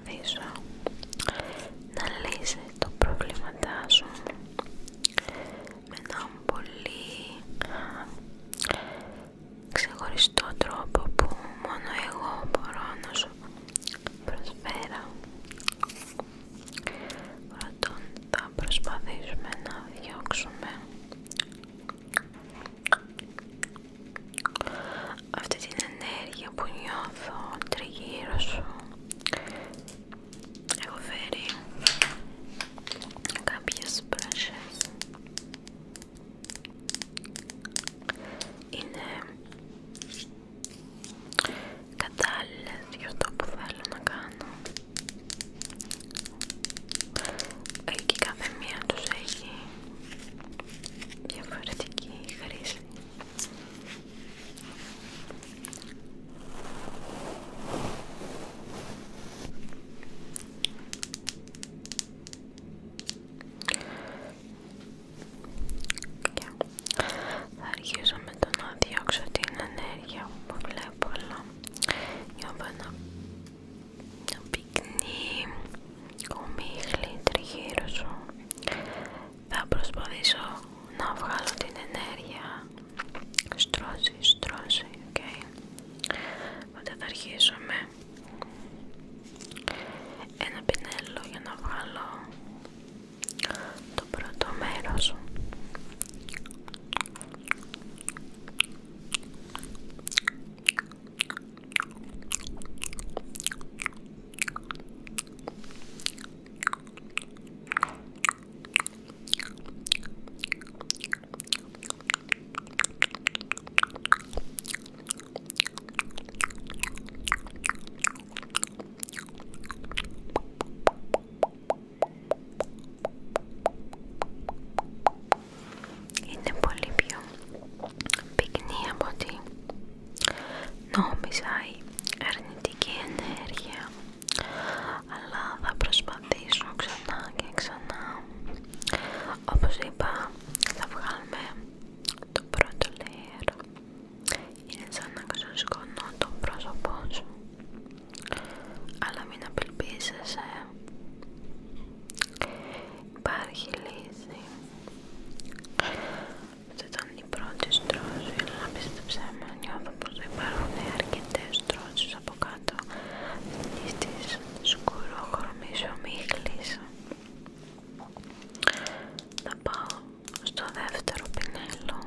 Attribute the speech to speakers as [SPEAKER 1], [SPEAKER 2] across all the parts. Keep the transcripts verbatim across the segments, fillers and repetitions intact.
[SPEAKER 1] προσπαθήσω να λύσεις το πρόβληματά σου με έναν πολύ ξεχωριστό τρόπο που μόνο εγώ μπορώ να σου προσφέρω. Πρώτον θα προσπαθήσουμε να διώξουμε αυτή την ενέργεια που νιώθω τριγύρω σου. Έχω φέρει κάποιες μπράσες. Είναι κατάλληλες για αυτό που θέλω να κάνω. Και κάθε μία τους έχει διαφορετική χρήση. Θα αρχίσω με το να διώξω την ενέργεια που βλέπω, αλλά νιώθω ένα πυκνή ομίχλη τριγύρω σου. Θα προσπαθήσω να βγάλω την ενέργεια στρώση, στρώση, ok. Οπότε θα αρχίσω με ένα πινέλο για να βγάλω το πρώτο μέρος. Είναι πολύ πιο πυκνή από ό,τι νόμιζα η αρνητική ενέργεια, αλλά θα προσπαθήσω ξανά και ξανά. Όπως είπα, θα βγάλουμε το πρώτο layer. Είναι σαν να ξεσκονώ το πρόσωπό σου, αλλά μην απελπίζεσαι, υπάρχει λύση. Αυτή ήταν η πρώτη στρώση, αλλά πίστεψέ με, νιώθω πως υπάρχουν αρκετές στρώσεις από κάτω στις σκουρόχρωμης ομίχλης. Θα πάω στο δεύτερο πινέλο,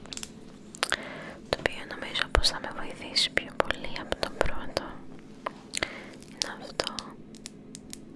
[SPEAKER 1] το οποίο νομίζω πως θα με βοηθήσει πιο πολύ από το πρώτο. Είναι αυτό.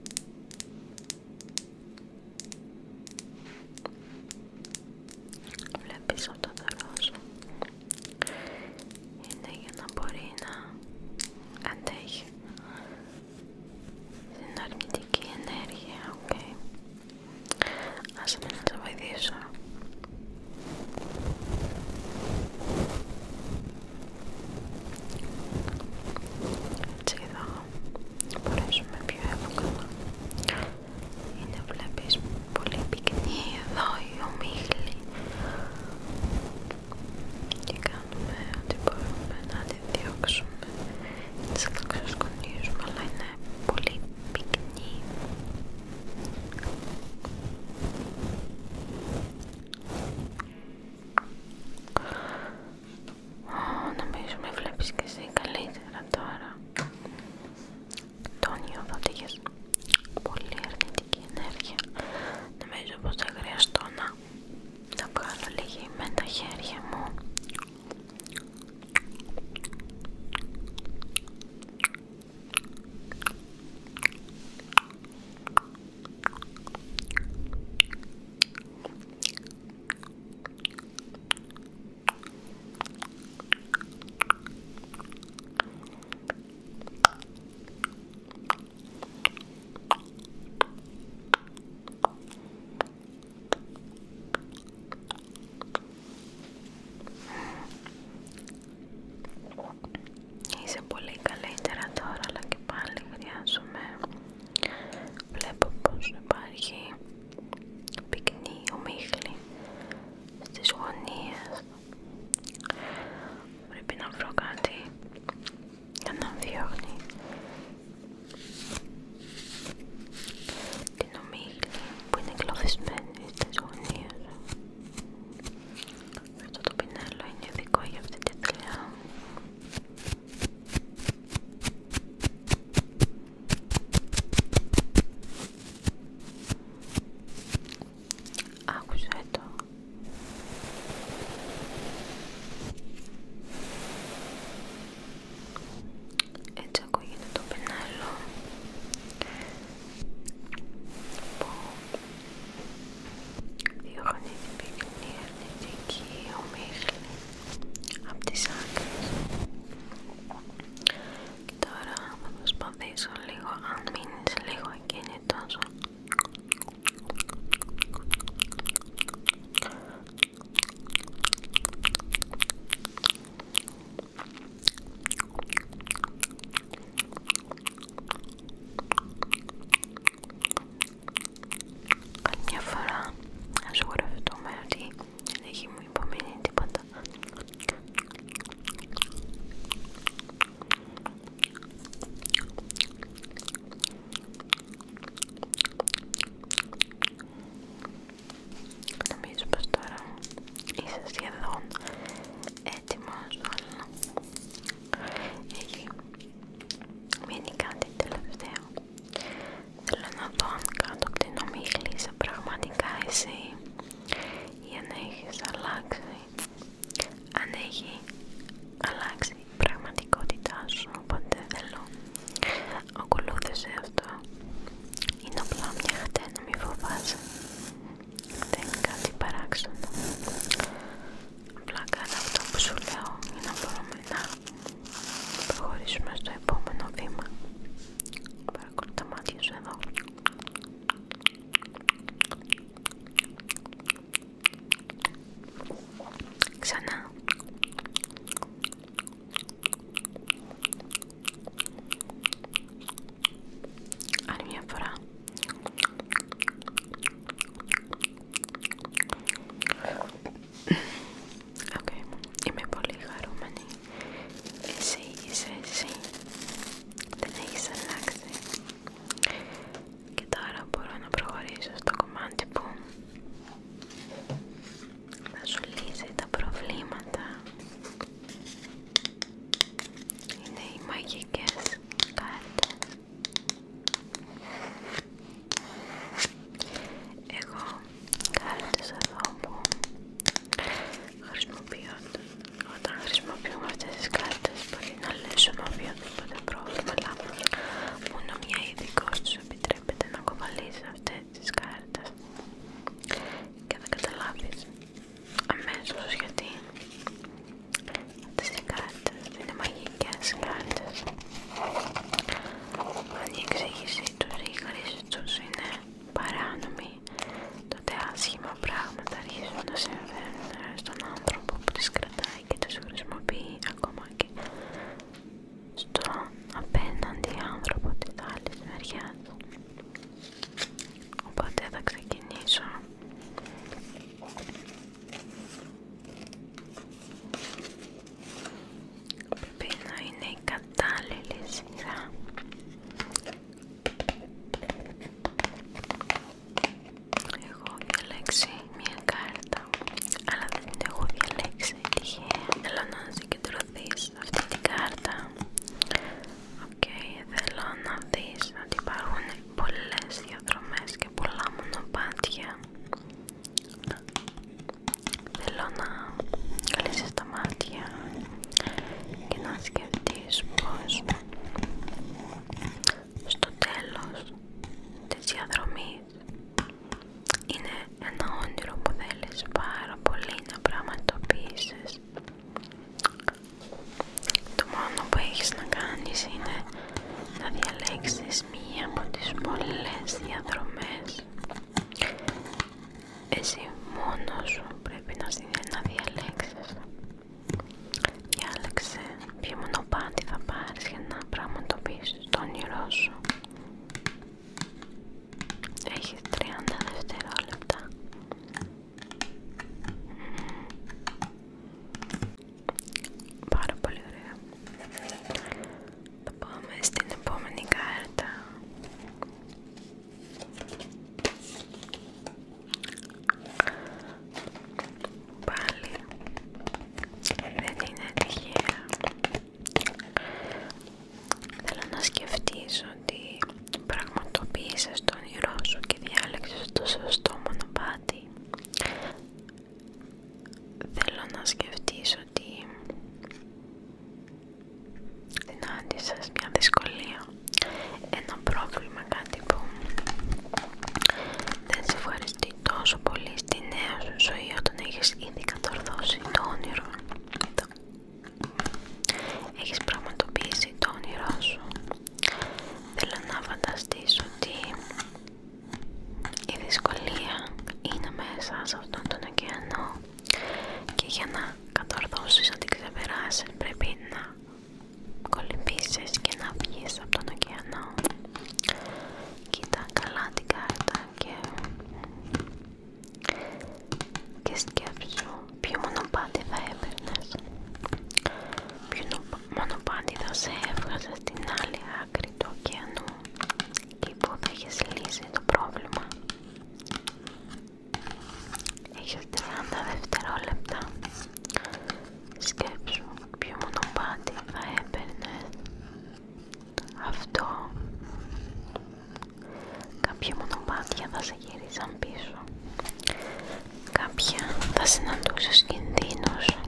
[SPEAKER 1] κάποια μονοπάτια θα σε γύριζαν πίσω. Κάποια θα συναντούσες κινδύνους